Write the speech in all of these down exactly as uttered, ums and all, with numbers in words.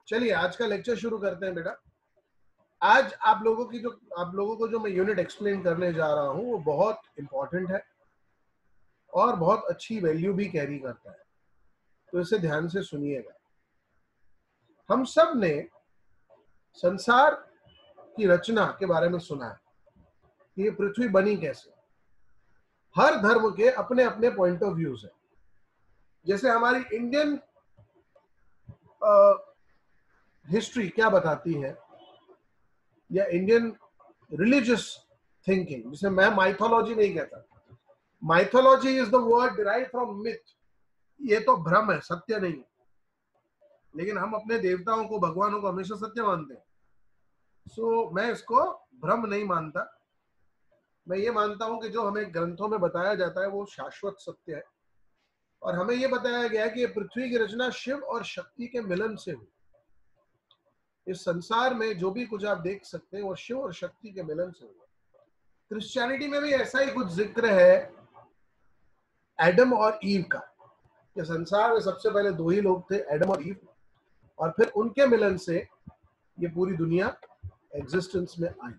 चलिए आज का लेक्चर शुरू करते हैं बेटा। आज आप लोगों की जो आप लोगों को जो मैं यूनिट एक्सप्लेन करने जा रहा हूं वो बहुत इंपॉर्टेंट है और बहुत अच्छी वैल्यू भी कैरी करता है, तो इसे ध्यान से सुनिएगा। हम सब ने संसार की रचना के बारे में सुना है कि ये पृथ्वी बनी कैसे। हर धर्म के अपने अपने पॉइंट ऑफ व्यूज है। जैसे हमारी इंडियन हिस्ट्री क्या बताती है, या इंडियन रिलीजियस थिंकिंग, जिसे मैं माइथोलॉजी नहीं कहता। Mythology is the word derive from myth. ये तो भ्रम है, सत्य नहीं है। लेकिन हम अपने देवताओं को, भगवानों को हमेशा सत्य मानते हैं। सो so, मैं इसको भ्रम नहीं मानता। मैं ये मानता हूं कि जो हमें ग्रंथों में बताया जाता है वो शाश्वत सत्य है। और हमें ये बताया गया है कि ये पृथ्वी की रचना शिव और शक्ति के मिलन से हुई। इस संसार में जो भी कुछ आप देख सकते हैं वो शिव और शक्ति के मिलन से हुआ। क्रिश्चियनिटी में भी ऐसा ही कुछ जिक्र है एडम और ईव का, कि संसार में सबसे पहले दो ही लोग थे, एडम और ईव, और फिर उनके मिलन से ये पूरी दुनिया एग्जिस्टेंस में आई।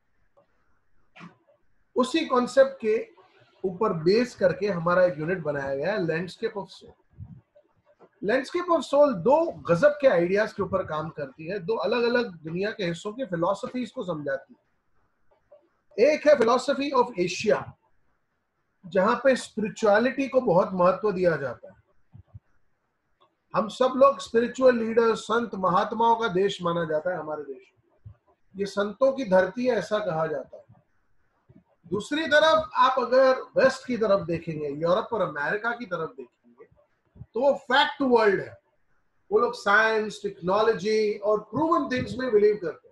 उसी कॉन्सेप्ट के ऊपर बेस करके हमारा एक यूनिट बनाया गया है, landscape of soul. Landscape of soul दो गजब के आइडियाज के ऊपर काम करती है, दो अलग अलग दुनिया के हिस्सों की फिलॉसफीज को समझाती है। एक है फिलॉसफी ऑफ एशिया, जहां पे स्पिरिचुअलिटी को बहुत महत्व दिया जाता है। हम सब लोग स्पिरिचुअल लीडर, संत महात्माओं का देश माना जाता है हमारे देश में। ये संतों की धरती है, ऐसा कहा जाता है। दूसरी तरफ आप अगर वेस्ट की तरफ देखेंगे, यूरोप और अमेरिका की तरफ देखेंगे, तो वो फैक्ट वर्ल्ड है। वो लोग साइंस, टेक्नोलॉजी और प्रूवन थिंग्स में बिलीव करते हैं।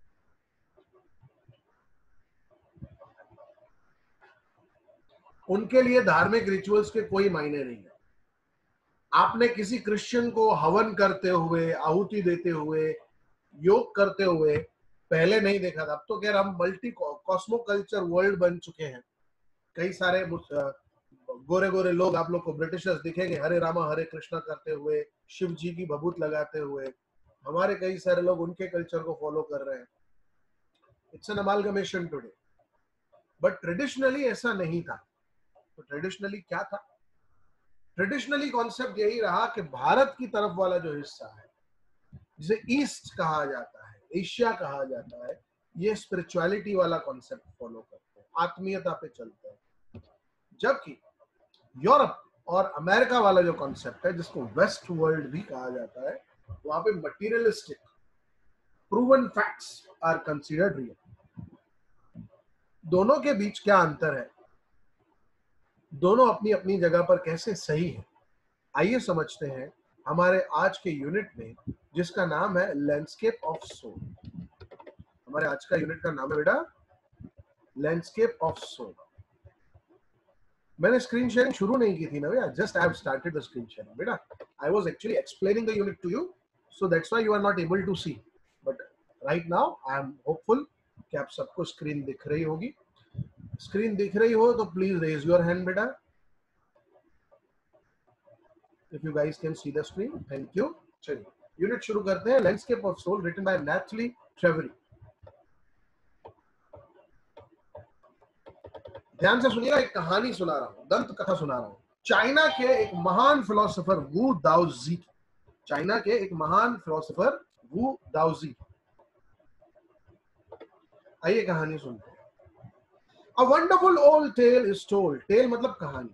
उनके लिए धार्मिक रिचुअल्स के कोई मायने नहीं है। आपने किसी क्रिश्चियन को हवन करते हुए, आहुति देते हुए, योग करते हुए पहले नहीं देखा था। अब तो खैर हम मल्टी कॉस्मो कल्चर वर्ल्ड बन चुके हैं। कई सारे गोरे गोरे लोग आप लोग को ब्रिटिशर्स दिखेंगे हरे रामा हरे कृष्णा करते हुए, शिव जी की भभूत लगाते हुए। हमारे कई सारे लोग उनके कल्चर को फॉलो कर रहे हैं। It's an amalgamation today, but traditionally ऐसा नहीं था। तो ट्रेडिशनली क्या था? ट्रेडिशनली कॉन्सेप्ट यही रहा कि भारत की तरफ वाला जो हिस्सा है, जिसे ईस्ट कहा जाता है, एशिया कहा जाता है, ये स्पिरिचुअलिटी वाला कॉन्सेप्ट फॉलो करते हैं, आत्मीयता पे चलते हैं। जबकि यूरोप और अमेरिका वाला जो कॉन्सेप्ट है, जिसको वेस्ट वर्ल्ड भी कहा जाता है, वहां पे materialistic proven facts are considered real. दोनों के बीच क्या अंतर है, दोनों अपनी अपनी जगह पर कैसे सही है, आइए समझते हैं हमारे आज के यूनिट में, जिसका नाम है लैंडस्केप ऑफ सोल। हमारे आज का यूनिट का नाम है बेटा लैंडस्केप ऑफ सोल। मैंने स्क्रीन शेयरिंग शुरू नहीं की थी ना भैया, just I have started the screen sharing बेटा। I was actually explaining the unit to you, so that's why you are not able to see, but right now I am hopeful कि आप सबको स्क्रीन दिख रही होगी। Screen दिख रही हो तो प्लीज रेज योर हैंड बेटा, if you guys can see the screen, thank you। चलिए यूनिट शुरू करते हैं, landscape of soul, written by Nathalie Trouvé. ध्यान से सुनिएगा, एक कहानी सुना रहा हूं, दंत कथा सुना रहा हूं। चाइना के एक महान फिलोसोफर वू दाओजी, चाइना के एक महान फिलोसोफर वू दाओजी। आइए कहानी सुनते हैं। A wonderful old tale is told, tale मतलब कहानी।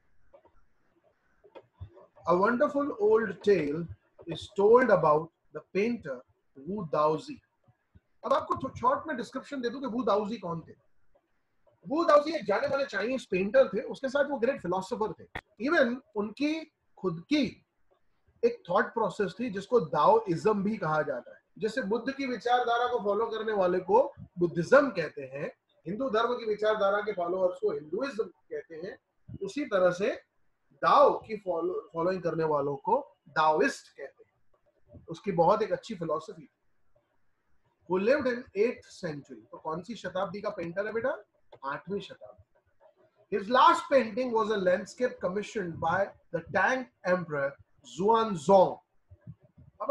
A wonderful old tale is told about the painter Wu Daozi। अब आपको शॉर्ट में डिस्क्रिप्शन दे दूं कि वू दाओजी कौन थे। वू दाओजी एक जाने माने चाइनीज पेंटर थे, उसके साथ वो ग्रेट फिलोसोफर थे। इवन उनकी खुद की एक थॉट प्रोसेस थी जिसको दाओइज्म भी कहा जाता है। जैसे बुद्ध की विचारधारा को फॉलो करने वाले को बुद्धिज्म कहते हैं, हिंदू धर्म की विचारधारा के फॉलोअर्स को हिंदुइज्म कहते हैं, उसी तरह से दाओ की फॉलो फॉलोइंग करने वालों को दाओइस्ट कहते हैं। उसकी बहुत एक अच्छी फिलॉसफी। वो लिव्ड इन एट्थ सेंचुरी। तो कौन सी शताब्दी का पेंटर है बेटा? आठवीं शताब्दी। His last painting was a landscape commissioned by the Tang Emperor Xuanzong। अब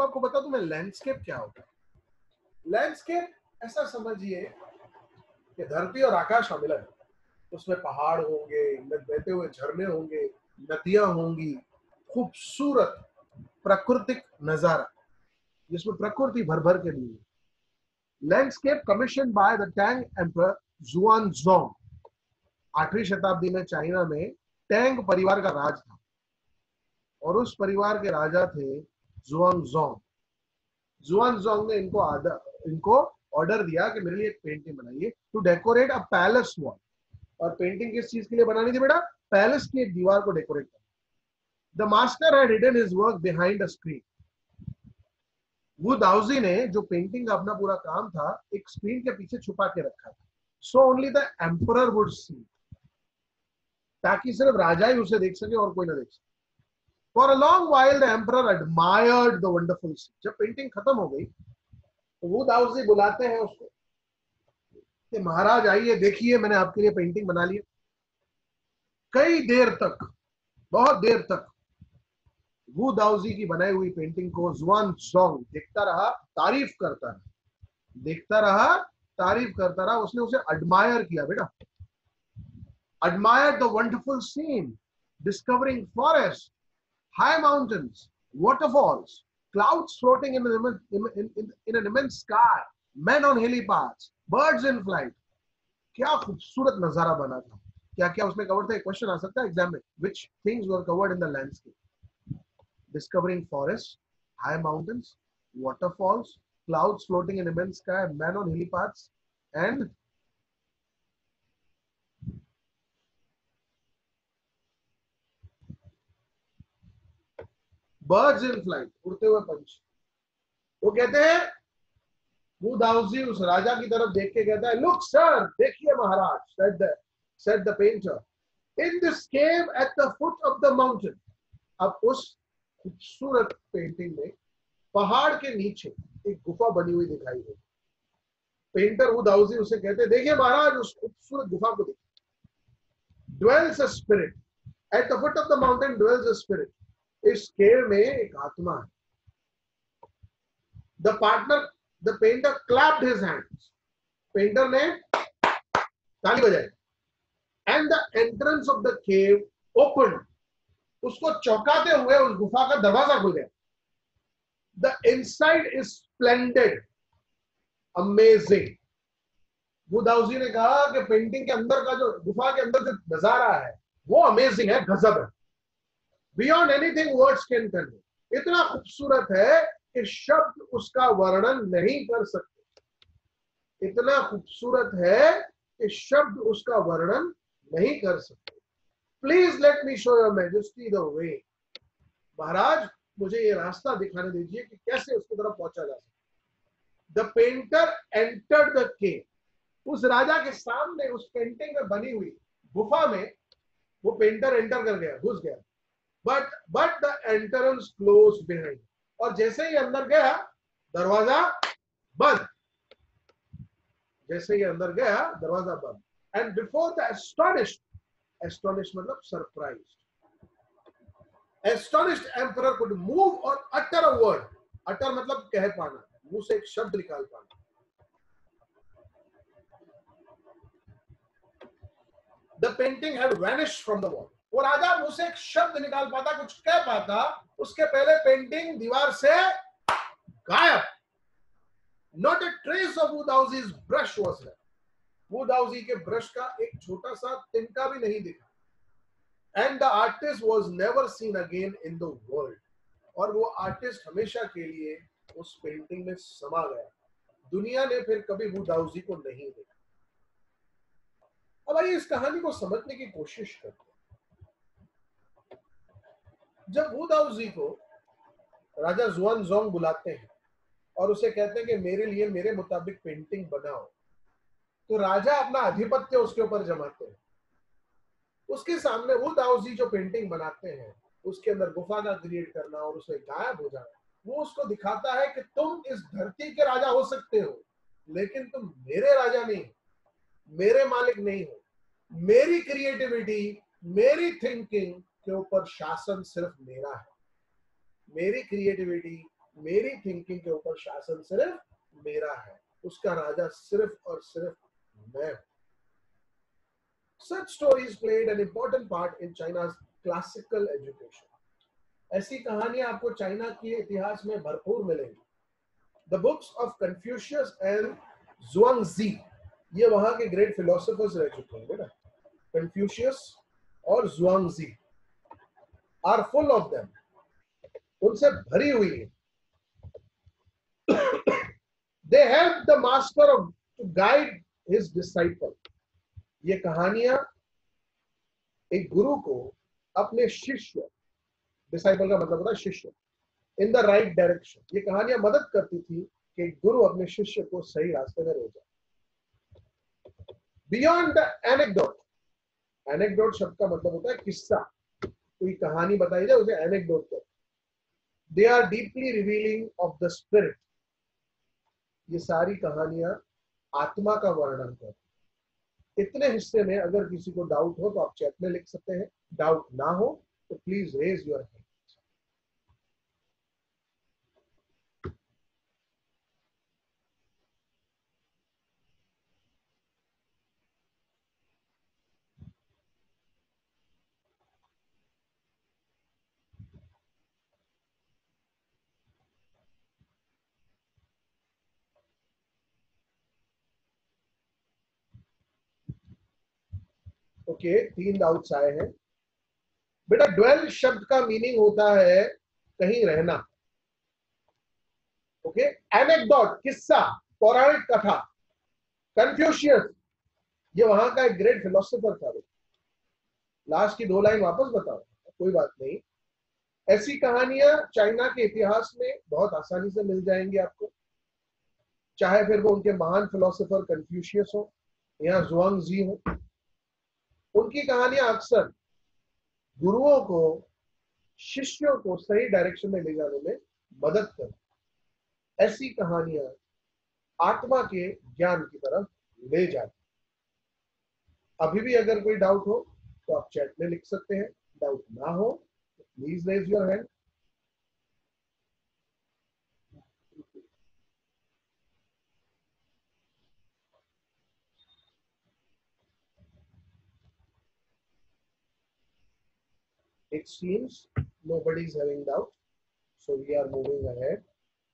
अब आपको बता दूं मैं, लैंडस्केप क्या होता है। लैंडस्केप ऐसा समझिए कि धरती और आकाश का मिलन, उसमें पहाड़ होंगे, बहते हुए झरने होंगे, नदियां होंगी, खूबसूरत प्राकृतिक नजारा जिसमें प्रकृति भर भर के दी। Landscape commission by the Tang emperor Xuanzong. आठवीं शताब्दी में चाइना में टैंग परिवार का राज था और उस परिवार के राजा थे जुआनजोंग। जुआनजोंग ने इनको आदर इनको ऑर्डर दिया कि मेरे लिए एक पेंटिंग बनाइए to decorate a palace wall. और पेंटिंग किस चीज के लिए बनानी थी बेटा? पैलेस की एक दीवार को डेकोरेट करना। The master had hidden his work behind a screen. Wu Daozi ने जो पेंटिंग का अपना पूरा काम था एक स्क्रीन के पीछे छुपा के रखा था, so only the emperor would see, ताकि सिर्फ राजा ही उसे देख सके और कोई ना देख सके। For a long while the emperor admired the wonderful scene. जब पेंटिंग खत्म हो गई तो वू दाउजी बुलाते हैं उसको कि महाराज आइए देखिए, मैंने आपके लिए पेंटिंग बना ली। कई देर तक, बहुत देर तक वू दाउजी की बनाई हुई पेंटिंग को जुआनजोंग देखता रहा, तारीफ करता रहा, देखता रहा, तारीफ करता रहा। उसने उसे एडमायर किया बेटा। Admire the wonderful scene, discovering forest, high mountains, waterfalls, clouds floating in an, in, in, in an immense sky, men on hilly paths, birds in flight. क्या खूबसूरत नजारा बना था। क्या क्या उसमें कवर था? एक क्वेश्चन आ सकता है एग्जाम में, which things were covered in the landscape? Discovering forests, high mountains, waterfalls, clouds floating in immense sky, men on hilly paths, and birds in flight, उड़ते हुए पंछी। वो कहते हैं, वू दाउजी उस राजा की तरफ देख के कहता है, लुक सर, देखिए महाराज, said the said the painter, in this cave at the foot of the mountain. अब उस खूबसूरत पेंटिंग में पहाड़ के नीचे एक गुफा बनी हुई दिखाई दे। पेंटर वू दाउजी उसे कहते, देखिए महाराज, उस खूबसूरत गुफा को देखिए। dwells a spirit at the foot of the mountain, dwells a spirit. इस केव में एक आत्मा है। The partner, the painter clapped his hands. Painter ने ताली बजाई। And the entrance of the cave opened. उसको चौंकाते हुए उस गुफा का दरवाजा खुल गया। The inside is splendid, amazing. Wu Daozi ने कहा कि पेंटिंग के अंदर का जो, गुफा के अंदर जो नजारा है वो अमेजिंग है, गजब है। Beyond anything words can convey. इतना खूबसूरत है कि शब्द उसका वर्णन नहीं कर सकते। इतना खूबसूरत है कि शब्द उसका वर्णन नहीं कर सकते। Please let me show your majesty the way. महाराज, मुझे ये रास्ता दिखाने दीजिए कि कैसे उसकी तरफ पहुंचा जा सकता। The painter entered the cave. उस राजा के सामने उस पेंटिंग में बनी हुई गुफा में वो पेंटर एंटर कर गया, घुस गया। But but the entrance close behind. और जैसे ही अंदर गया दरवाजा बंद। जैसे ही अंदर गया दरवाजा बंद। And before the astonished, astonished मतलब surprised, astonished emperor could move और अटर अ वर्ड। अटर मतलब कह पाना, मुंह से एक शब्द निकाल पाना। The painting had vanished from the wall. वो राजा मुंह से एक शब्द निकाल पाता, कुछ कह पाता, उसके पहले पेंटिंग दीवार से गायब। Not a trace of Wu Daozi's brush was there. Wu Daozi के ब्रश का एक छोटा सा तिनका भी नहीं दिखा। And the artist was never seen again in the world. और वो आर्टिस्ट हमेशा के लिए उस पेंटिंग में समा गया। दुनिया ने फिर कभी वू दाउजी को नहीं देखा। अब आइए इस कहानी को समझने की कोशिश करते हैं। जब वू दाउजी को राजा जुआनजोंग बुलाते हैं और उसे कहते हैं कि मेरे लिए मेरे मुताबिक पेंटिंग बनाओ, तो राजा अपना आधिपत्य उसके ऊपर जमाते हैं। उसके सामने वू दाउजी जो पेंटिंग बनाते हैं उसके अंदर गुफा का क्रिएट करना और उसमें गायब हो जाना, वो उसको दिखाता है कि तुम इस धरती के राजा हो सकते हो, लेकिन तुम मेरे राजा नहीं, मेरे मालिक नहीं हो। मेरी क्रिएटिविटी, मेरी थिंकिंग के ऊपर शासन सिर्फ मेरा है। मेरी क्रिएटिविटी, मेरी थिंकिंग के ऊपर शासन सिर्फ मेरा है, उसका राजा सिर्फ और सिर्फ मैं हूं। Such stories played an important part in China's classical education. ऐसी कहानियां आपको चाइना के इतिहास में भरपूर मिलेंगी। The books of Confucius and Zhuangzi, ये वहां के ग्रेट फिलोसोफर्स रह चुके हैं बेटा, Confucius और Zhuangzi, are full of them, उनसे भरी हुई है। They help the master of to guide his disciple. ये कहानियां एक गुरु को अपने शिष्य, डिसाइपल का मतलब होता है शिष्य, इन द राइट डायरेक्शन, ये कहानियां मदद करती थी कि गुरु अपने शिष्य को सही रास्ते में ले जाए। बियॉन्ड द एनेक्डोट, एनेक्डोट शब्द का मतलब होता है किस्सा, कोई कहानी बताई जाए उसे एनेक्डोट कहते हैं। They are deeply revealing of the spirit, ये सारी कहानियां आत्मा का वर्णन करती। इतने हिस्से में अगर किसी को डाउट हो तो आप चैट में लिख सकते हैं, डाउट ना हो तो please raise your hand. Okay, तीन डाउट्स आए हैं बेटा। ड्वेल शब्द का मीनिंग होता है कहीं रहना। ओके, एनेक्डोट किस्सा, पौराणिक कथा। कन्फ्यूशियस ये वहां का एक ग्रेट फिलोसोफर था। लास्ट की दो लाइन वापस बताओ, कोई बात नहीं। ऐसी कहानियां चाइना के इतिहास में बहुत आसानी से मिल जाएंगी आपको, चाहे फिर वो उनके महान फिलोसोफर कन्फ्यूशियस हो या जुआंगजी हो। उनकी कहानियां अक्सर गुरुओं को शिष्यों को सही डायरेक्शन में ले जाने में मदद करती। ऐसी कहानियां आत्मा के ज्ञान की तरफ ले जाती। अभी भी अगर कोई डाउट हो तो आप चैट में लिख सकते हैं, डाउट ना हो तो please raise your hand. It seems nobody is having doubt, so we are moving ahead.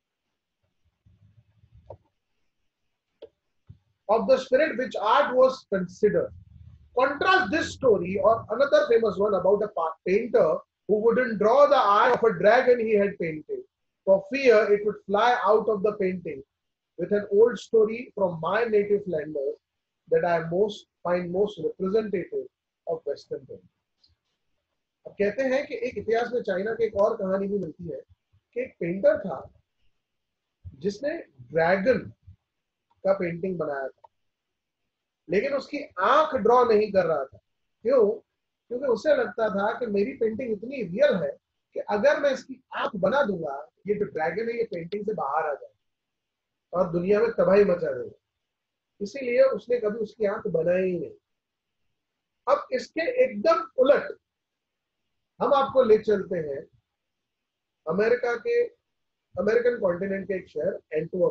Of the spirit which art was considered. Contrast this story or another famous one about a painter who wouldn't draw the eye of a dragon he had painted, for fear it would fly out of the painting, with an old story from my native Flanders that I most find most representative of Western painting. अब कहते हैं कि एक इतिहास में China की एक और कहानी भी मिलती है कि एक पेंटर था जिसने ड्रैगन का पेंटिंग बनाया था, लेकिन उसकी आंख ड्रॉ नहीं कर रहा था। क्यों? क्योंकि उसे लगता था कि मेरी पेंटिंग इतनी रियल है कि अगर मैं इसकी आंख बना दूंगा, ये जो ड्रैगन है ये पेंटिंग से बाहर आ जाए और दुनिया में तबाही मचा देगा। इसीलिए उसने कभी उसकी आंख बनाई ही नहीं। अब इसके एकदम उलट हम आपको ले चलते हैं अमेरिका के अमेरिकन कॉन्टिनेंट के एक शहर Antwerp.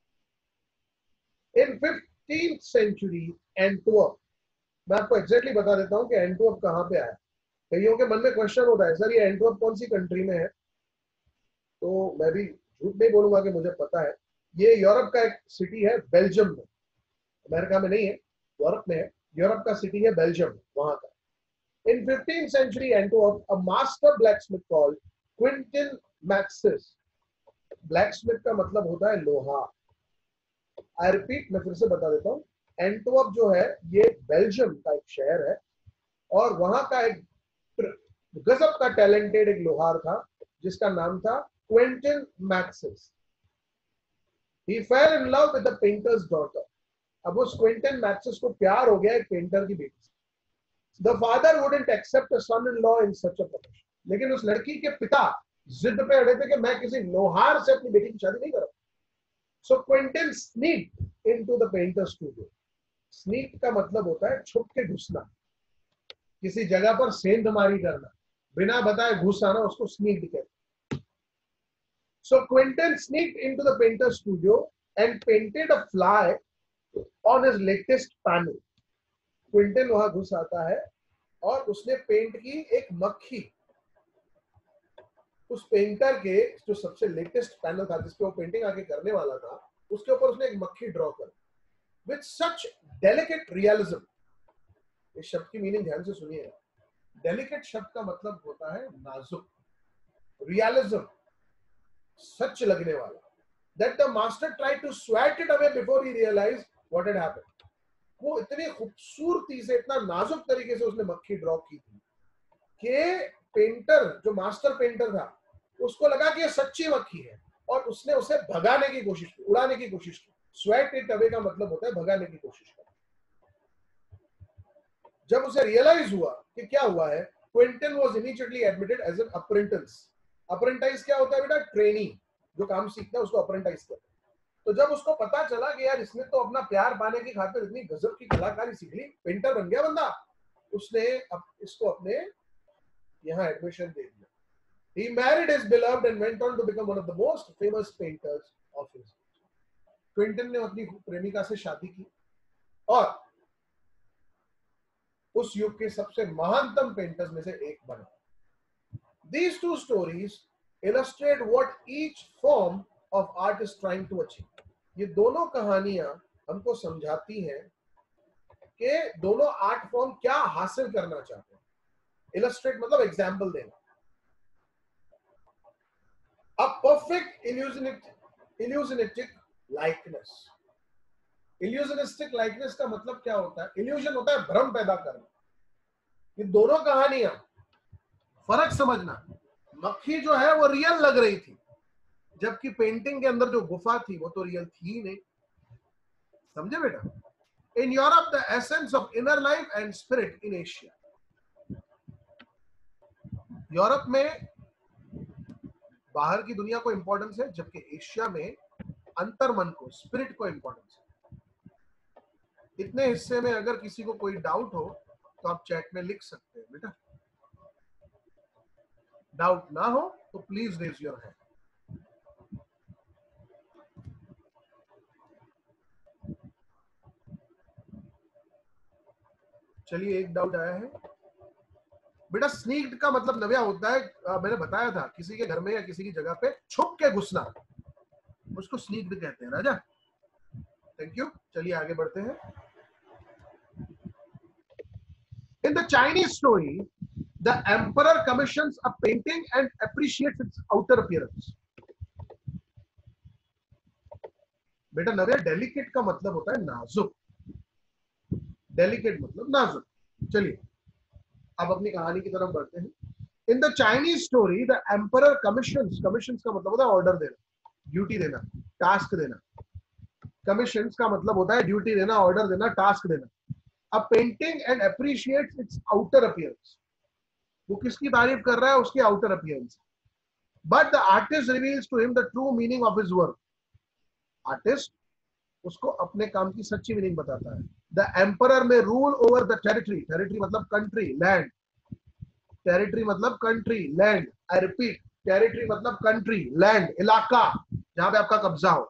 In fifteenth century Antwerp, मैं आपको एग्जैक्टली बता देता हूं कि एंटवर्प कहां पे आया। कईयों के मन में क्वेश्चन होता है, सर ये एंटवर्प कौन सी कंट्री में है? तो मैं भी झूठ नहीं बोलूंगा कि मुझे पता है। ये यूरोप का एक सिटी है, बेल्जियम में, अमेरिका में नहीं है, यूरोप में है। यूरोप का सिटी है बेल्जियम, वहां का। In fifteenth century Antwerp, a master blacksmith called Quentin Maximus, blacksmith का मतलब होता है लोहा। I repeat, मैं फिर से बता देता हूँ, एंटवर्प जो है ये बेल्जियम का एक शहर है और वहां का एक गजब का टैलेंटेड एक लोहार था जिसका नाम था Quentin Massys. He fell in love with the painter's daughter. अब उस क्वेंटिन मैक्सिस को प्यार हो गया एक पेंटर की बेटी से। The father wouldn't accept a son-in-law in such a profession. लेकिन उस लड़की के पिता जिद पे अड़े थे कि मैं किसी लोहार से अपनी बेटी की शादी नहीं करूंगा। So Quentin sneaked into the painter's studio. Sneak का मतलब होता है छुप के घुसना, किसी जगह पर सेंध मारी करना, बिना बताए घुस आना, उसको स्नीक कहते हैं। So Quentin sneaked into the painter's studio and painted a fly on his latest panel. Quentin वहां घुस आता है और उसने पेंट की एक मक्खी उस पेंटर के जो सबसे लेटेस्ट पैनल था जिसपे वो पेंटिंग आगे करने वाला था, उसके ऊपर उसने एक मक्खी ड्रॉ कर विथ सच डेलिकेट रियलिज्म। इस शब्द की मीनिंग ध्यान से सुनिए। डेलिकेट शब्द का मतलब होता है नाजुक, रियलिज्म सच लगने वाला। That the master tried to swat it away before he realized what had happened. वो इतनी खूबसूरती से, इतना नाजुक तरीके से उसने मक्खी ड्रॉ की थी कि पेंटर, जो मास्टर पेंटर था, उसको लगा कि ये सच्ची मक्खी है और उसने उसे भगाने की कोशिश की, उड़ाने की कोशिश की। स्वेट इट अवे का मतलब होता है भगाने की कोशिश करना। जब उसे रियलाइज हुआ कि क्या हुआ है, Quentin was immediately admitted as an apprentice. Apprentice क्या होता है बेटा? ट्रेनी, जो काम सीखता है उसको अप्रेंटाइज कहते हैं। तो जब उसको पता चला कि यार इसने तो अपना प्यार पाने की खातिर इतनी गजब की कलाकारी सीख ली, पेंटर बन गया बंदा, उसने अब इसको अपने यहाँ एडमिशन दे दिया। He married his beloved and went on to become one of the most famous painters of his age. Quentin ने अपनी प्रेमिका से शादी की और उस युग के सबसे महानतम पेंटर्स में से एक बना। These two stories illustrate what each form of art is trying to achieve. ये दोनों कहानियां हमको समझाती हैं कि दोनों आर्ट फॉर्म क्या हासिल करना चाहते हैं। इलस्ट्रेट मतलब एग्जाम्पल देना। A perfect illusionistic likeness. Illusionistic likeness का मतलब क्या होता है? Illusion होता है भ्रम पैदा करना। ये दोनों कहानियां, फर्क समझना। मक्खी जो है वो रियल लग रही थी, जबकि पेंटिंग के अंदर जो गुफा थी वो तो रियल थी ही नहीं। समझे बेटा? In Europe, the essence of inner life and spirit in Asia. Europe में बाहर की दुनिया को इंपॉर्टेंस है, जबकि एशिया में अंतर्मन को, स्पिरिट को इंपॉर्टेंस है। इतने हिस्से में अगर किसी को कोई डाउट हो तो आप चैट में लिख सकते हैं बेटा। डाउट ना हो तो प्लीज रेज योर हैंड। चलिए, एक डाउट आया है बेटा। स्नीक्ड का मतलब नव्या होता है, आ, मैंने बताया था, किसी के घर में या किसी की जगह पे छुप के घुसना, उसको स्नीक्ड कहते हैं राजा। Thank you. चलिए आगे बढ़ते हैं। In the Chinese story the emperor commissions a painting and appreciates its outer appearance. बेटा नव्या, डेलिकेट का मतलब होता है नाजुक। डेलिकेट मतलब नाजुक। चलिए अब अपनी कहानी की तरफ बढ़ते हैं। In the Chinese story the emperor commissions, commissions का मतलब होता है ऑर्डर देना, ड्यूटी देना, टास्क देना। कमीशंस का मतलब होता है ड्यूटी देना, ऑर्डर देना, टास्क देना। A painting and appreciates its outer appearance. वो किसकी तारीफ कर रहा है? उसकी outer appearance. But the artist reveals to him the true meaning of his work. Artist उसको अपने काम की सच्ची मीनिंग बताता है। The emperor may rule over the territory. Territory मतलब कंट्री, लैंड। टेरिटरी मतलब country, land. I repeat, territory मतलब कंट्री, लैंड, इलाका जहां पे आपका कब्जा हो।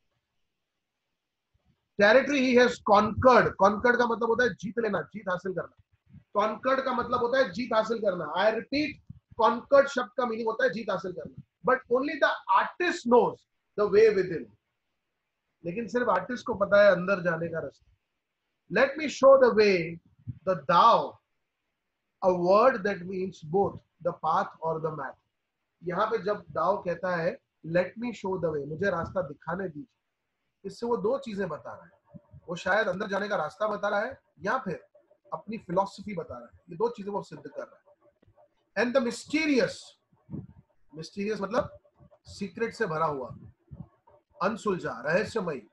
Territory he has conquered. Conquered का मतलब होता है जीत लेना, जीत हासिल करना। कॉन्कर्ड का मतलब होता है जीत हासिल करना। आई रिपीट, कॉन्कर्ड शब्द का मीनिंग होता है जीत हासिल करना। But only the artist knows the way within. लेकिन सिर्फ आर्टिस्ट को पता है अंदर जाने का रास्ता। Let me show the way the Dao, a word that means both the path और द मैप। यहाँ पे जब दाव कहता है let me show the way, मुझे रास्ता दिखाने दीजिए, इससे वो दो चीजें बता रहा है। वो शायद अंदर जाने का रास्ता बता रहा है या फिर अपनी फिलॉसफी बता रहा है। ये दो चीजें वो सिद्ध कर रहा है। एंड द मिस्टीरियस, मिस्टीरियस मतलब सीक्रेट से भरा हुआ, अनसुलझा, रहस्यमयी।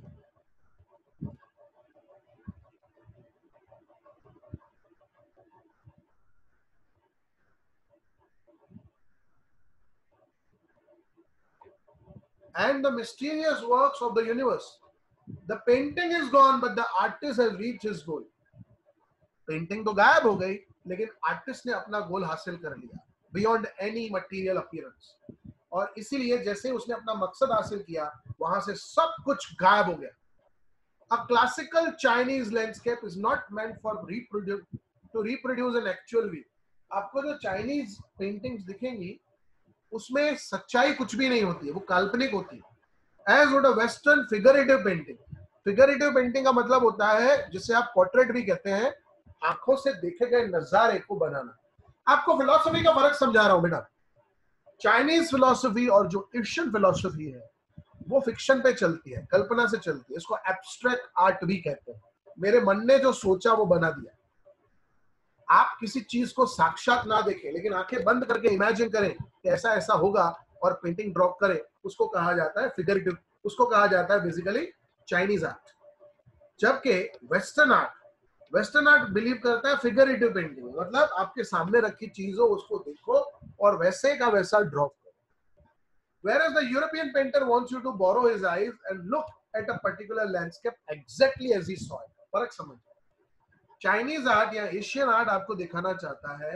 And the mysterious works of the universe. The painting is gone, but the artist has reached his goal. Painting तो गायब हो गई, लेकिन आर्टिस्ट ने अपना गोल हासिल कर लिया, बियॉन्ड एनी मटेरियल अपीयरेंस। और इसीलिए जैसे ही उसने अपना मकसद हासिल किया वहां से सब कुछ गायब हो गया. A classical Chinese landscape is not meant for reproduce to reproduce an actual view. आपको जो चाइनीज पेंटिंग्स दिखेंगी उसमें सच्चाई कुछ भी नहीं होती है, वो काल्पनिक होती है. As would a western figurative painting. Figurative painting का मतलब होता है जिसे आप पोर्ट्रेट भी कहते हैं, आंखों से देखे गए नजारे को बनाना. आपको फिलॉसफी का फर्क समझा रहा हूं बेटा. चाइनीज फिलॉसफी और जो एशियन फिलॉसफी है वो फिक्शन पे चलती है, कल्पना से चलती है. इसको एब्स्ट्रैक्ट आर्ट भी कहते हैं. मेरे मन ने जो सोचा वो बना दिया. आप किसी चीज को साक्षात ना देखें लेकिन आंखें बंद करके इमेजिन करें कि ऐसा ऐसा होगा और पेंटिंग ड्रॉ करें, उसको कहा जाता है फिगरेटिव, उसको कहा जाता है बेसिकली चाइनीज आर्ट. जबकि western art western art believe करता है फिगरेटिव पेंटिंग, मतलब आपके सामने रखी चीज हो उसको देखो और वैसे का वैसा ड्रॉ करो. Whereas the European painter wants you to borrow his eyes and look at a particular landscape exactly as he saw it. फर्क समझ. चाइनीज आर्ट या एशियन आर्ट आपको दिखाना चाहता है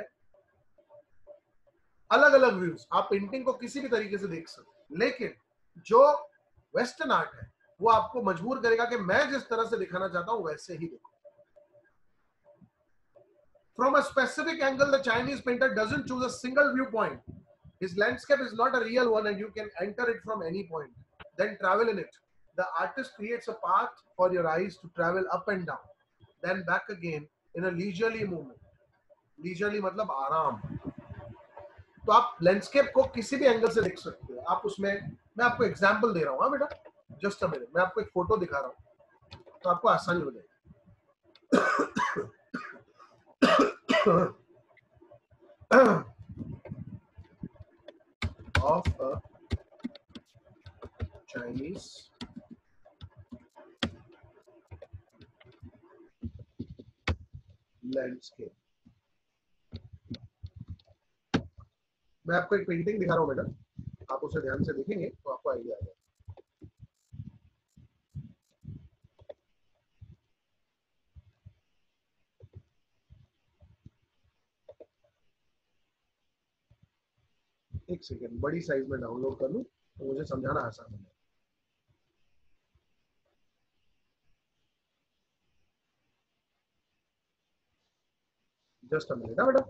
अलग अलग व्यूज. आप पेंटिंग को किसी भी तरीके से देख सकते हैं, लेकिन जो वेस्टर्न आर्ट है वो आपको मजबूर करेगा कि मैं जिस तरह से दिखाना चाहता हूं वैसे ही देखो. From a specific angle, the Chinese painter doesn't choose a single viewpoint. His landscape is not a real one and you can enter it from any point, then travel in it. The artist creates a path for your eyes to travel up and down, then back again in a leisurely movement. Leisurely मतलब आराम. तो आप landscape को किसी भी angle से देख सकते हो. आप उसमें, मैं आपको एग्जांपल दे रहा हूँ. हाँ बेटा, जस्ट अ मिनट, मैं आपको एक फोटो दिखा रहा हूँ तो आपको आसानी हो जाएगी. of a Chinese landscape. मैं आपको एक पेंटिंग दिखा रहा हूं बेटा, आप उसे ध्यान से देखेंगे तो आपको आइडिया आएगा. एक सेकेंड, बड़ी साइज में डाउनलोड कर लूं तो मुझे समझाना आसान है. जस्ट अ मिनट बेटा.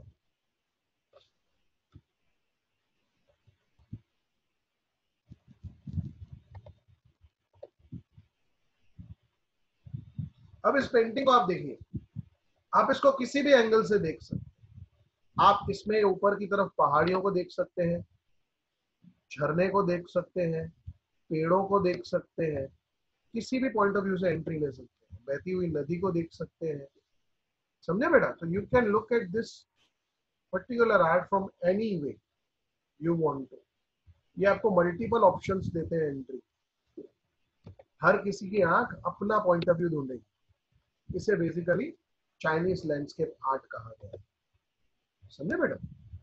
अब इस पेंटिंग को आप देखिए, आप इसको किसी भी एंगल से देख सकते हैं. आप इसमें ऊपर की तरफ पहाड़ियों को देख सकते हैं, झरने को देख सकते हैं, पेड़ों को देख सकते हैं, किसी भी पॉइंट ऑफ व्यू से एंट्री ले सकते हैं, बहती हुई नदी को देख सकते हैं. समझे बेटा? तो you can look at this particular art from any way you want to. ये आपको मल्टीपल ऑप्शंस देते हैं एंट्री. हर किसी की आंख अपना पॉइंट ऑफ व्यू ढूंढेगी. इसे बेसिकली चाइनीज लैंडस्केप आर्ट कहा गया है. समझे बेटा?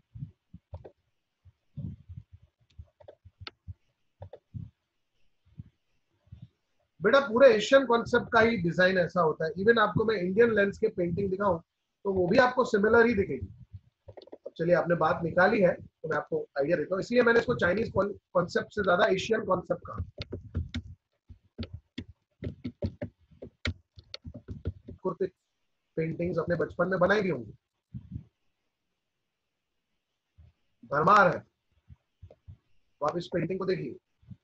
बेटा पूरे एशियन कॉन्सेप्ट का ही डिजाइन ऐसा होता है. इवन आपको मैं इंडियन लैंडस्केप पेंटिंग दिखाऊं तो वो भी आपको सिमिलर ही दिखेगी. अब चलिए, आपने बात निकाली है तो मैं आपको आइडिया देता हूँ. इसलिए मैंने इसको चाइनीज कॉन्सेप्ट से ज्यादा एशियन कॉन्सेप्ट कहा. पेंटिंग्स अपने बचपन में बनाई भी होंगी. भरमार है. तो आप इस पेंटिंग को देखिए.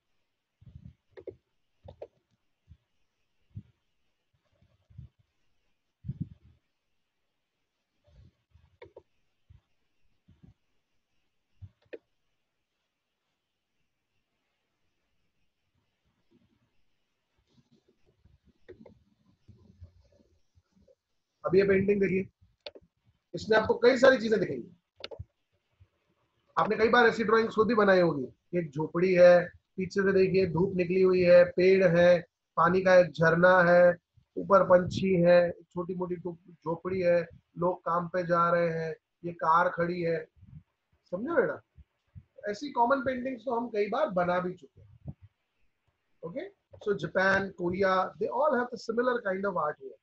अब ये पेंटिंग देखिए, इसमें आपको कई सारी चीजें दिखेंगी. आपने कई बार ऐसी ड्राइंग्स खुद ही बनाई होगी. एक झोपड़ी है, पीछे से देखिए धूप निकली हुई है, पेड़ है, पानी का एक झरना है, ऊपर पंछी है, छोटी मोटी झोपड़ी है, लोग काम पे जा रहे हैं, ये कार खड़ी है. समझे बेटा? ऐसी कॉमन पेंटिंग्स तो हम कई बार बना भी चुके हैं. Okay, so Japan, Korea, they all have the similar kind of art work.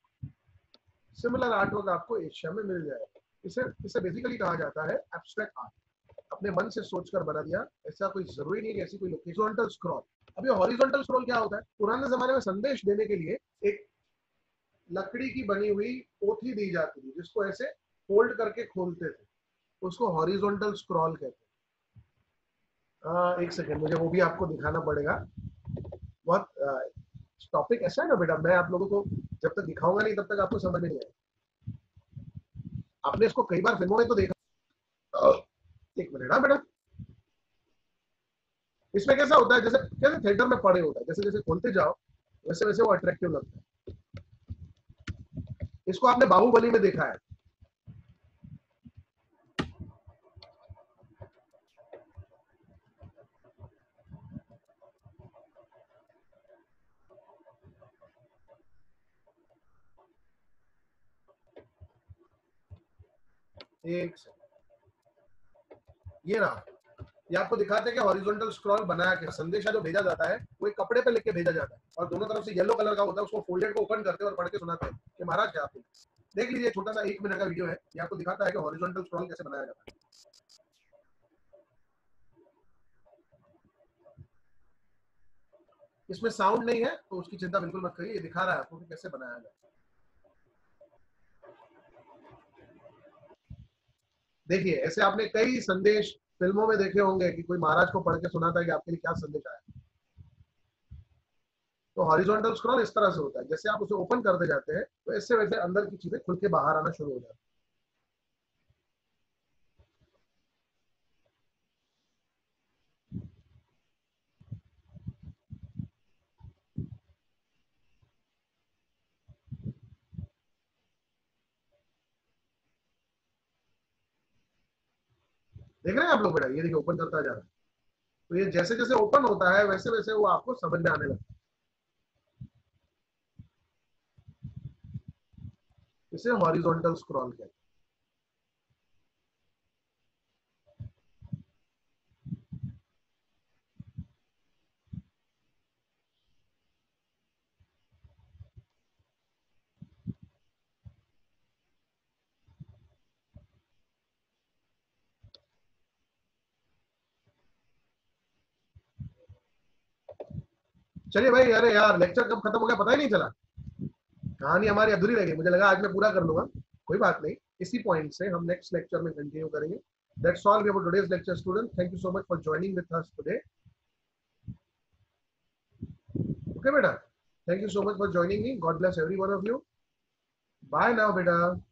Similar art work आपको एशिया में मिल जाएगा. इसे इसे बेसिकली कहा जाता है एब्स्ट्रैक्ट आर्ट. अपने मन से सोचकर बना दिया, ऐसा कोई जरूरी नहीं कि ऐसी कोई लोकेशन। हॉरिजॉन्टल स्क्रॉल, अब ये हॉरिजॉन्टल स्क्रॉल क्या होता है? पुराने जमाने में संदेश देने के लिए एक लकड़ी की बनी हुई पोथी दी जाती थी जिसको ऐसे फोल्ड करके खोलते थे, उसको हॉरिजॉन्टल स्क्रॉल कहते हैं। आ, एक सेकेंड, मुझे वो भी आपको दिखाना पड़ेगा। बहुत टॉपिक ऐसा है ना बेटा, मैं आप लोगों को जब तक दिखाऊंगा नहीं तब तक आपको समझ में नहीं आएगा। आपने इसको कई बार फिल्मों में तो देखा। एक मिनट, हाँ बेटा, इसमें कैसा होता है, जैसे जैसे थिएटर में पड़े होता है, जैसे जैसे खोलते जाओ वैसे वैसे वो अट्रैक्टिव लगता है। इसको आपने बाहुबली में देखा है। एक सेकंड, ये रहा, ये आपको दिखाते हैं कि हॉरिजॉन्टल स्क्रॉल बनाया क्या। संदेशा जो भेजा जाता है वो एक कपड़े पे लिख के भेजा जाता है और दोनों तरफ से येलो कलर का होता है, उसको फोल्डेड को ओपन करते हैं और पढ़ के सुनाते हैं कि महाराज क्या आपको। देख लीजिए, छोटा सा एक मिनट का वीडियो है, ये आपको दिखाता है कि हॉरिजॉन्टल स्क्रॉल कैसे बनाया जाता है। इसमें साउंड नहीं है तो उसकी चिंता बिल्कुल मत करिए, ये दिखा रहा है आपको कि कैसे बनाया जाए। देखिए, ऐसे आपने कई संदेश फिल्मों में देखे होंगे कि कोई महाराज को पढ़ के सुनाता है कि आपके लिए क्या संदेश आया। तो हॉरिजॉन्टल स्क्रॉल इस तरह से होता है, जैसे आप उसे ओपन करते जाते हैं तो ऐसे वैसे अंदर की चीजें खुल के बाहर आना शुरू हो जाती है। देख रहे हैं आप लोग बेटा, ये देखिए ओपन करता जा रहा है। तो ये जैसे जैसे ओपन होता है वैसे वैसे वो आपको समझ में आने लगता है। इसे हॉरिजॉन्टल स्क्रॉल कहते हैं। चलिए भाई, अरे यार लेक्चर कब खत्म हो गया पता ही नहीं चला। कहानी हमारी अधूरी रह गई, मुझे लगा आज मैं पूरा कर लूंगा। कोई बात नहीं, इसी पॉइंट से हम नेक्स्ट लेक्चर में कंटिन्यू करेंगे। That's all about today's lecture, student. Thank you so much for joining with us today. Okay, beta. Thank you so much for joining me. God bless every one of you. Bye now, beta.